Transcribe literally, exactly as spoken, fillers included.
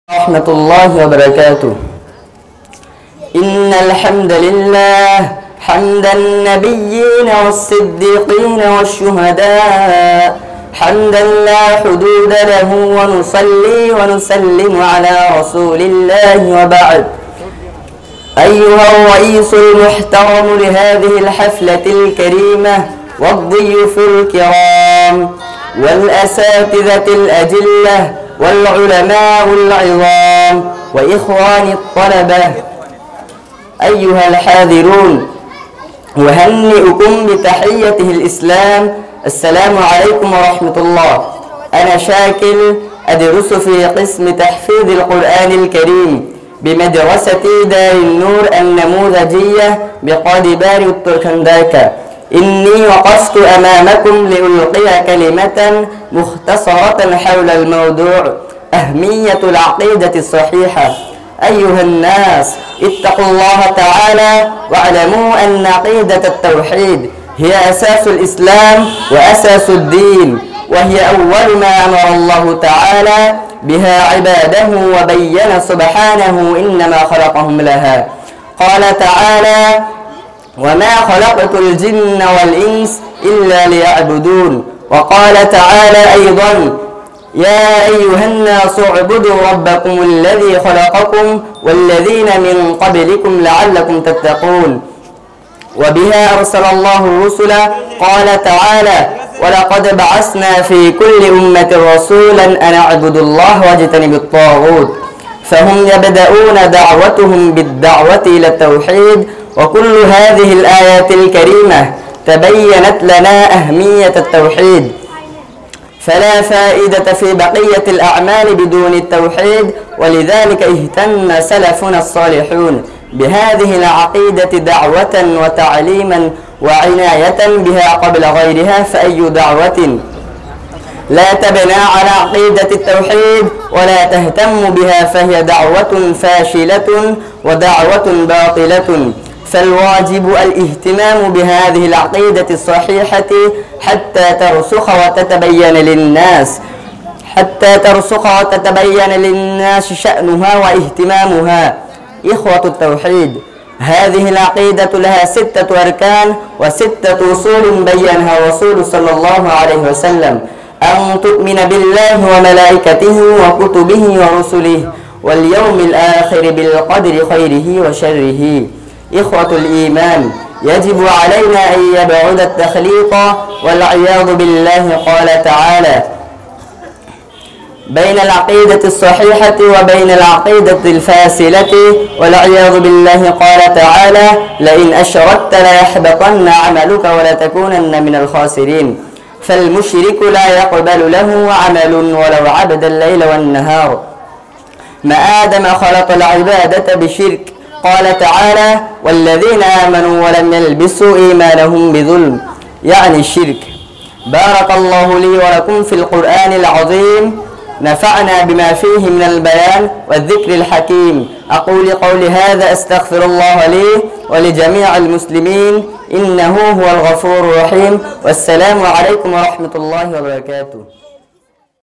ورحمة الله وبركاته. إن الحمد لله حمد النبيين والصديقين والشهداء حمدا لا حدود له، ونصلي ونسلم على رسول الله، وبعد. أيها الرئيس المحترم لهذه الحفلة الكريمة، والضيوف الكرام، والأساتذة الأجلة، والعلماء العظام، وإخواني الطلبة، أيها الحاضرون، أهنئكم بتحيته الإسلام. السلام عليكم ورحمة الله. أنا شاكل، أدرس في قسم تحفيظ القرآن الكريم بمدرسة دار النور النموذجية بقاضي باري التركنداكا. إني وقفت أمامكم لألقي كلمة مختصرة حول الموضوع أهمية العقيدة الصحيحة. أيها الناس، اتقوا الله تعالى واعلموا أن عقيدة التوحيد هي أساس الإسلام وأساس الدين، وهي أول ما أمر الله تعالى بها عباده، وبين سبحانه إنما خلقهم لها. قال تعالى: وما خلقت الجن والإنس إلا ليعبدون. وقال تعالى أيضا: يا أيها الناس اعبدوا ربكم الذي خلقكم والذين من قبلكم لعلكم تتقون. وبها أرسل الله الرسل. قال تعالى: ولقد بعثنا في كل أمة رسولا أن اعبدوا الله واجتنبوا الطاغوت. فهم يبدأون دعوتهم بالدعوة إلى التوحيد. وكل هذه الآيات الكريمة تبينت لنا أهمية التوحيد، فلا فائدة في بقية الأعمال بدون التوحيد، ولذلك اهتم سلفنا الصالحون بهذه العقيدة دعوة وتعليما وعناية بها قبل غيرها. فأي دعوة لا تبنى على عقيدة التوحيد ولا تهتم بها فهي دعوة فاشلة ودعوة باطلة. فالواجب الاهتمام بهذه العقيدة الصحيحة حتى ترسخ وتتبين للناس حتى ترسخ وتتبين للناس شأنها واهتمامها. إخوة التوحيد، هذه العقيدة لها ستة أركان وستة أصول بينها الرسول صلى الله عليه وسلم: أن تؤمن بالله وملائكته وكتبه ورسله واليوم الآخر بالقدر خيره وشره. إخوة الإيمان، يجب علينا أن يبعد التخليط والعياذ بالله. قال تعالى: بين العقيدة الصحيحة وبين العقيدة الفاسلة والعياذ بالله. قال تعالى: لئن أشركت ليحبطن عملك ولتكونن من الخاسرين. فالمشرك لا يقبل له عمل ولو عبد الليل والنهار. ما آدم خلق العبادة بشرك. قال تعالى: والذين آمنوا ولم يلبسوا إيمانهم بظلم، يعني الشرك. بارك الله لي ولكم في القرآن العظيم، نفعنا بما فيه من البيان والذكر الحكيم. أقول قولي هذا، أستغفر الله لي ولجميع المسلمين، إنه هو الغفور الرحيم. والسلام عليكم ورحمة الله وبركاته.